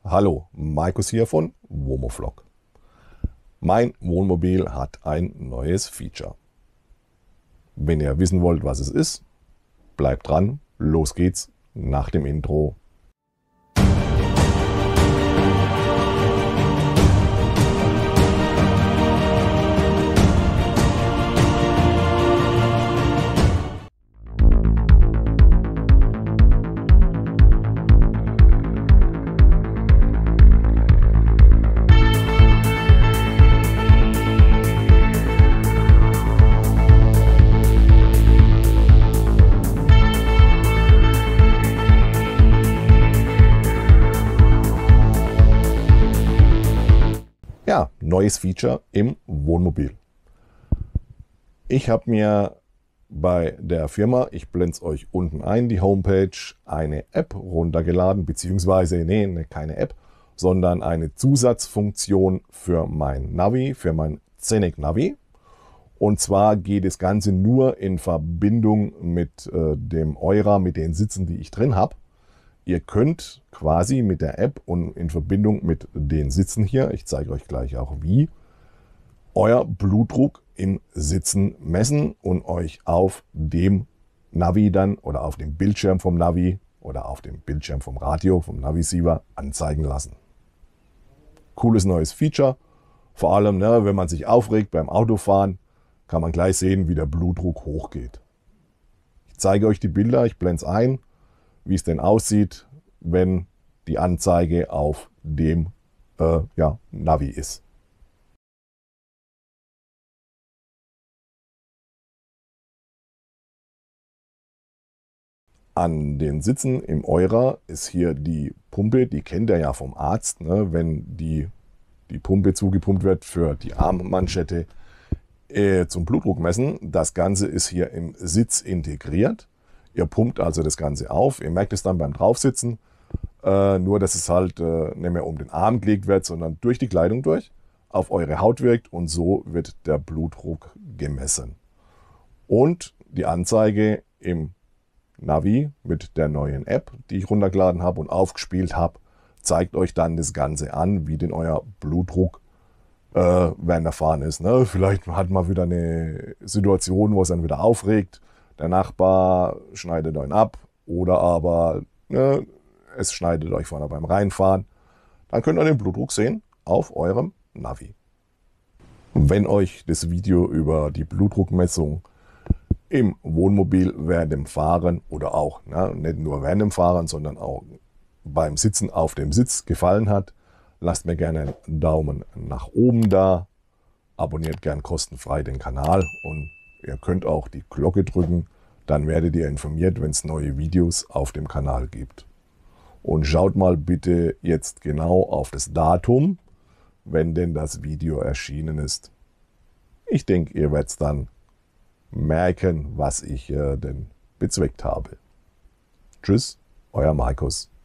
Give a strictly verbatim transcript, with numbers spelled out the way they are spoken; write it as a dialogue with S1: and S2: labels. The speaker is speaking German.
S1: Hallo, Markus hier von Womoflog. Mein Wohnmobil hat ein neues Feature. Wenn ihr wissen wollt, was es ist, bleibt dran. Los geht's nach dem Intro. Ja, neues Feature im Wohnmobil. Ich habe mir bei der Firma, ich blende es euch unten ein, die Homepage, eine App runtergeladen, beziehungsweise, nee, keine App, sondern eine Zusatzfunktion für mein Navi, für mein Zenek Navi. Und zwar geht das Ganze nur in Verbindung mit äh, dem Eura, mit den Sitzen, die ich drin habe. Ihr könnt quasi mit der App und in Verbindung mit den Sitzen hier, ich zeige euch gleich auch wie, euer Blutdruck im Sitzen messen und euch auf dem Navi dann oder auf dem Bildschirm vom Navi oder auf dem Bildschirm vom Radio, vom Navisiever anzeigen lassen. Cooles neues Feature. Vor allem, ne, wenn man sich aufregt beim Autofahren, kann man gleich sehen, wie der Blutdruck hochgeht. Ich zeige euch die Bilder, ich blende es ein, wie es denn aussieht, wenn die Anzeige auf dem äh, ja, Navi ist. An den Sitzen im Eura ist hier die Pumpe, die kennt ihr ja vom Arzt, ne? Wenn die, die Pumpe zugepumpt wird für die Armmanschette äh, zum Blutdruck messen. Das Ganze ist hier im Sitz integriert. Ihr pumpt also das Ganze auf. Ihr merkt es dann beim Draufsitzen. Äh, nur, dass es halt äh, nicht mehr um den Arm gelegt wird, sondern durch die Kleidung durch auf eure Haut wirkt und so wird der Blutdruck gemessen. Und die Anzeige im Navi mit der neuen App, die ich runtergeladen habe und aufgespielt habe, zeigt euch dann das Ganze an, wie denn euer Blutdruck äh, während der Fahren ist. Ne? Vielleicht hat man wieder eine Situation, wo es dann wieder aufregt. Der Nachbar schneidet euch ab oder aber ne, es schneidet euch vorne beim Reinfahren. Dann könnt ihr den Blutdruck sehen auf eurem Navi. Wenn euch das Video über die Blutdruckmessung im Wohnmobil während dem Fahren oder auch ne, nicht nur während dem Fahren, sondern auch beim Sitzen auf dem Sitz gefallen hat, lasst mir gerne einen Daumen nach oben da, abonniert gern kostenfrei den Kanal und ihr könnt auch die Glocke drücken, dann werdet ihr informiert, wenn es neue Videos auf dem Kanal gibt. Und schaut mal bitte jetzt genau auf das Datum, wenn denn das Video erschienen ist. Ich denke, ihr werdet es dann merken, was ich äh, denn bezweckt habe. Tschüss, euer Markus.